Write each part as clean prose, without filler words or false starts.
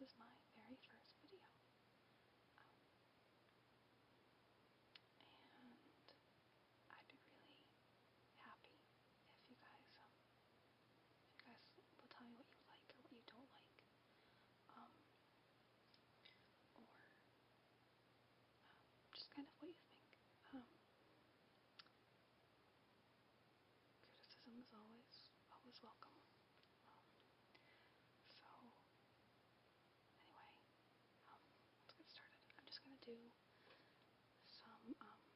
is my very first video. And I'd be really happy if you guys will tell me what you like or what you don't like. Or just kind of what you think. Criticism is always welcome. So anyway, let's get started. I'm just gonna do some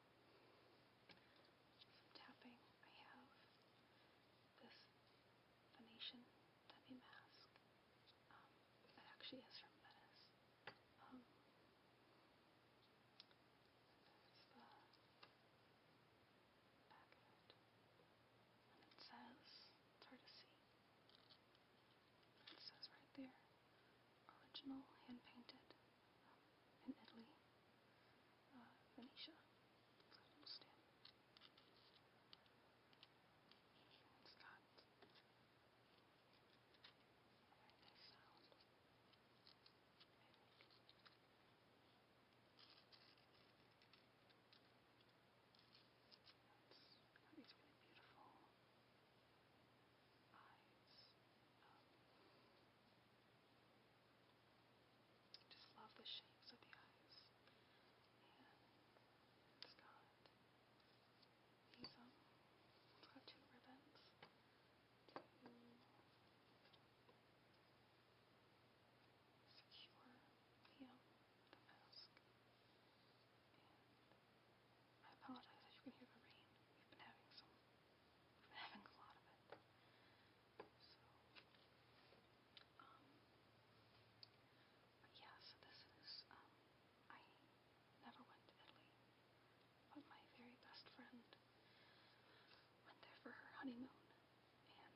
tapping. I have this Venetian dummy mask. It actually is from Venice. There's the back of it. And it says, it's hard to see, it says right there, original hand-painted in Italy, Venetia. It's got a little stamp. It's got a very nice sound. It's got these really beautiful eyes. I just love the shapes of the eyes. And it's got these, it's got two ribbons to secure the mask. And I apologize if you can hear the rain. We've been having a lot of it. So, but yeah, so this is, I never went to Italy, but my very best friend went there for her honeymoon, and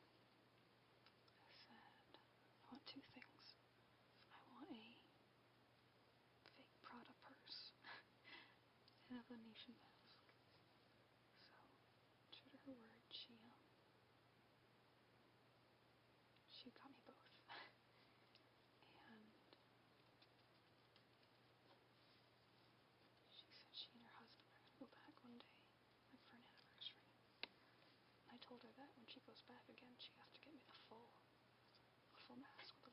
I said, I want two things. I want a fake Prada purse and a Venetian mask. So, true to her word, she got me both. And she said she and her husband are going to go back one day, like for an anniversary. And I told her that when she goes back again, she has to get me the full mask with